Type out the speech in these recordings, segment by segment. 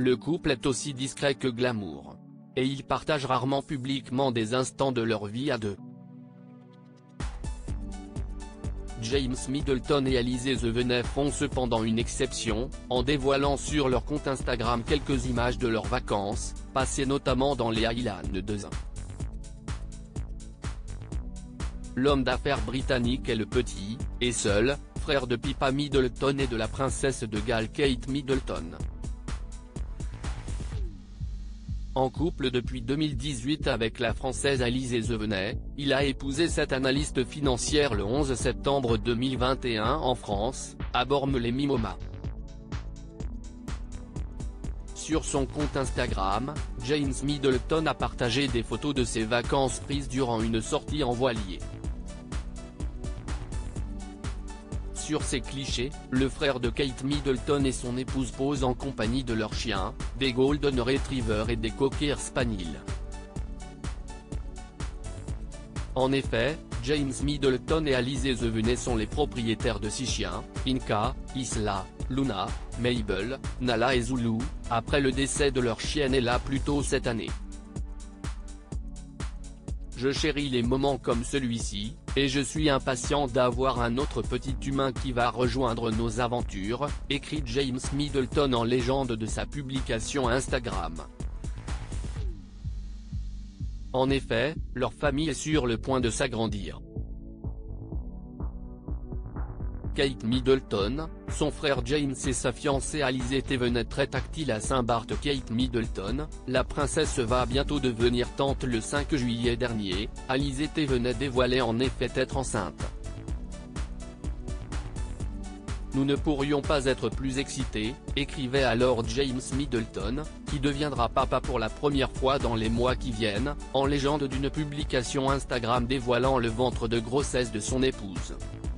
le couple est aussi discret que glamour. Et ils partagent rarement publiquement des instants de leur vie à deux. James Middleton et Alizé Zevenaix font cependant une exception, en dévoilant sur leur compte Instagram quelques images de leurs vacances, passées notamment dans les Highlands de St. L'homme d'affaires britannique est le petit, et seul, frère de Pippa Middleton et de la princesse de Galles Kate Middleton. En couple depuis 2018 avec la Française Alizé Zevenaix, il a épousé cette analyste financière le 11 septembre 2021 en France, à Bormes-les-Mimosas. Sur son compte Instagram, James Middleton a partagé des photos de ses vacances prises durant une sortie en voilier. Sur ces clichés, le frère de Kate Middleton et son épouse posent en compagnie de leurs chiens, des Golden Retrievers et des Cocker Spaniels. En effet, James Middleton et Alizé Zevenaix sont les propriétaires de 6 chiens, Inca, Isla, Luna, Mabel, Nala et Zulu, après le décès de leur chienne Ella plus tôt cette année. Je chéris les moments comme celui-ci, et je suis impatient d'avoir un autre petit humain qui va rejoindre nos aventures, écrit James Middleton en légende de sa publication Instagram. En effet, leur famille est sur le point de s'agrandir. Kate Middleton, son frère James et sa fiancée Alizé venaient très tactile à Saint-Barth. Kate Middleton, la princesse va bientôt devenir tante le 5 juillet dernier, Alizé venait dévoiler en effet être enceinte. Nous ne pourrions pas être plus excités, écrivait alors James Middleton, qui deviendra papa pour la première fois dans les mois qui viennent, en légende d'une publication Instagram dévoilant le ventre de grossesse de son épouse.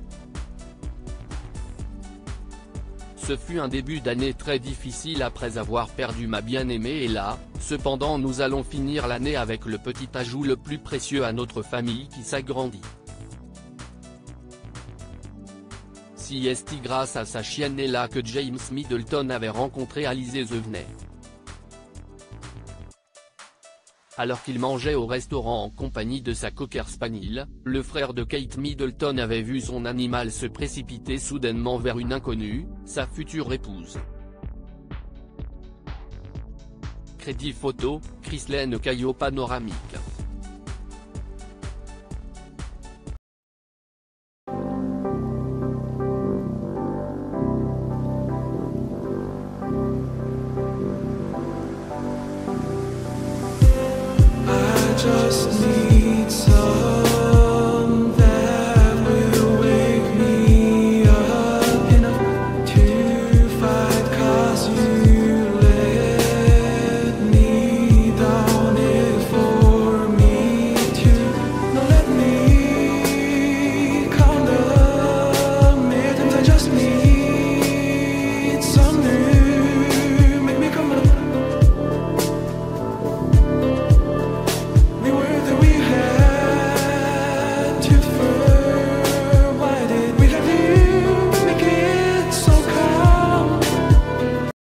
Ce fut un début d'année très difficile après avoir perdu ma bien-aimée et là, cependant nous allons finir l'année avec le petit ajout le plus précieux à notre famille qui s'agrandit. Si est grâce à sa chienne Ella que James Middleton avait rencontré Alizé Zevenaix. Alors qu'il mangeait au restaurant en compagnie de sa Cocker Spaniel, le frère de Kate Middleton avait vu son animal se précipiter soudainement vers une inconnue, sa future épouse. Crédit photo, Chrislène Caillot panoramique.